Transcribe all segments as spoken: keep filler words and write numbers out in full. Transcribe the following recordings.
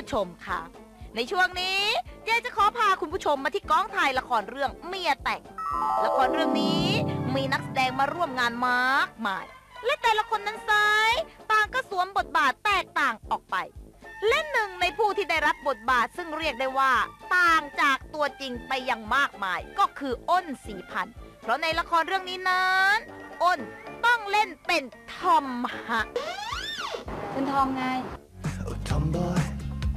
ชมค่ะในช่วงนี้ยายจะขอพาคุณผู้ชมมาที่กองถ่ายละครเรื่องเมียแต่งละครเรื่องนี้มีนักแสดงมาร่วมงานมากมายและแต่ละคนนั้นซ้ายต่างก็สวมบทบาทแตกต่างออกไปและหนึ่งในผู้ที่ได้รับบทบาทซึ่งเรียกได้ว่าต่างจากตัวจริงไปอย่างมากมายก็คืออ้นศรีพันธุ์เพราะในละครเรื่องนี้นั้นอ้นต้องเล่นเป็นทอมฮะคุณทอมไงทอมบอย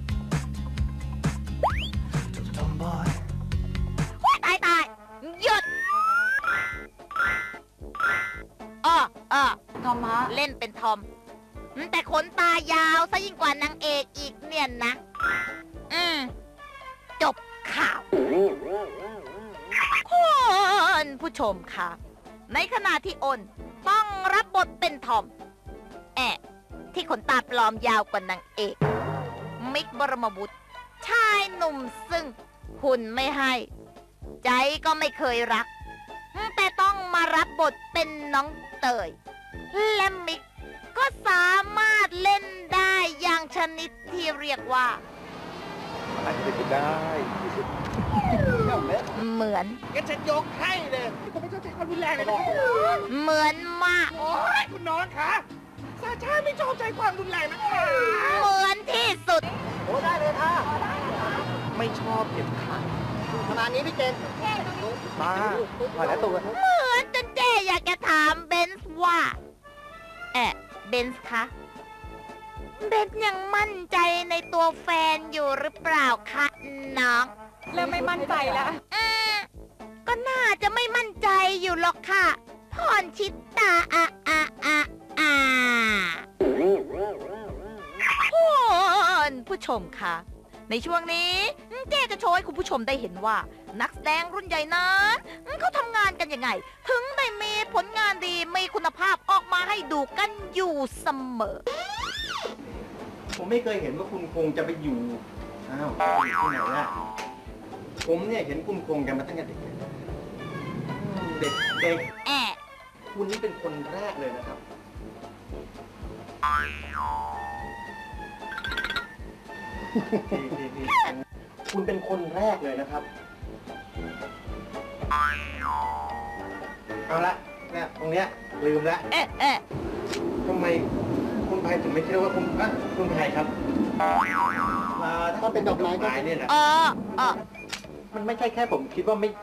ทอมบอยตายตายหยุดอ้ออ้อทอมฮะเล่นเป็นทอมแต่ขนตายาวซะยิ่งกว่านางเอกอีกเนี่ยนะอืมจบข่าวคุณผู้ชมค่ะในขณะที่อ้นต้องรับบทเป็นทอมแอะที่ขนตาปลอมยาวกว่านางเอกมิกบรมบุตรชายหนุ่มซึ่งหุ่นไม่ให้ใจก็ไม่เคยรักแต่ต้องมารับบทเป็นน้องเตยและมิกก็สามารถเล่นได้อย่างชนิดที่เรียกว่าอาจจะเป็นได้เหมือนก็จะยกให้เลยผมไม่ชอบใช้ความรุนแรงเลยนะเหมือนมากโอ้ยคุณน้องคะซาชาไม่ชอบใช้ความรุนแรงนะคะเหมือนที่สุดโอ้ได้เลยค่ะไม่ชอบเก็บขัดประมาณนี้พี่เจนมาพอแล้วตัวเหมือนจนเจอยากจะถามเบนซ์ว่าเอ๊ะเบนซ์คะเบนซ์ยังมั่นใจในตัวแฟนอยู่หรือเปล่าคะน้องเริ่มไม่มั่นใจแล้วอืมก็น่าจะไม่มั่นใจอยู่หรอกค่ะพรชิตตาอะอะอะอะคุณผู้ชมคะในช่วงนี้เจ๊จะโชว์ให้คุณผู้ชมได้เห็นว่านักแสดงรุ่นใหญ่นั้นเขาทำงานกันยังไงถึงได้มีผลงานดีมีคุณภาพออกมาให้ดูกันอยู่เสมอผมไม่เคยเห็นว่าคุณคงจะไปอยู่อ้าวอยู่ที่ไหนล่ะผมเนี่ยเห็นคุณคงกันมาตั้งแต่เด็กเด็กเด็กแอะคุณนี่เป็นคนแรกเลยนะครับคุณเป็นคนแรกเลยนะครับเอาละเนี่ยตรงเนี้ยลืมละเอ๊ะเอ๊ะทำไมคุณไพถึงไม่คิดว่าคุณอ่ะคุณไพครับถ้าเป็นดอกไม้เนี่ยนะอ๋ออ๋อมันไม่ใช่แค่ผมคิดว่าไม่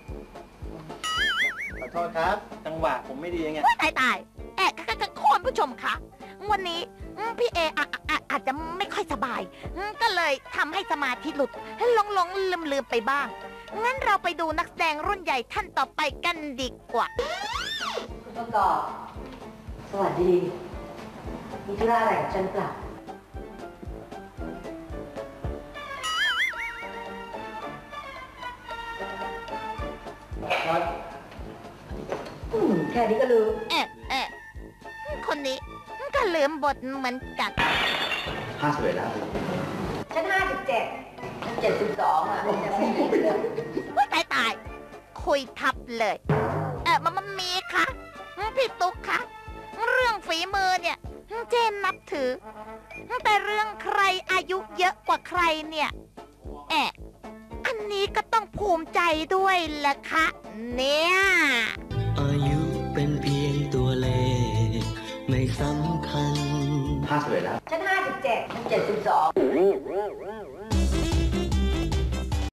ขอโทษครับจังหวะผมไม่ดีไงตายตายแอะคุณผู้ชมคะวันนี้พี่เออาจจะไม่ค่อยสบายก็เลยทำให้สมาธิหลุดหลงหลงลืมลืมไปบ้างงั้นเราไปดูนักแสดงรุ่นใหญ่ท่านต่อไปกันดีกว่าคุณประกอบสวัสดีมีธุระอะไรกับฉันเปล่าครับแค่นี้ก็ลืมเอ๊ะเอ๊ะคนนี้ก็ลืมบทเหมือนกันห้าสิบเอ็ดแล้วฉันห้าสิบเจ็ดฉันเจ็ดสิบสองอ่ะจะไม่ผิดเลยว่าตายตายคุยทับเลยเออมันมันมีค่ะพี่ตุ๊กค่ะเรื่องฝีมือเนี่ยเจนนับถือแต่เรื่องใครอายุเยอะกว่าใครเนี่ยแอะอันนี้ก็ต้องภูมิใจด้วยแหละค่ะเนี่ยอายุเป็นเพียงตัวเลขไม่สำคัญห้าสิบเอ็ดแล้วฉันห้าสิบเจ็ดฉันเจ็ดสิบสอง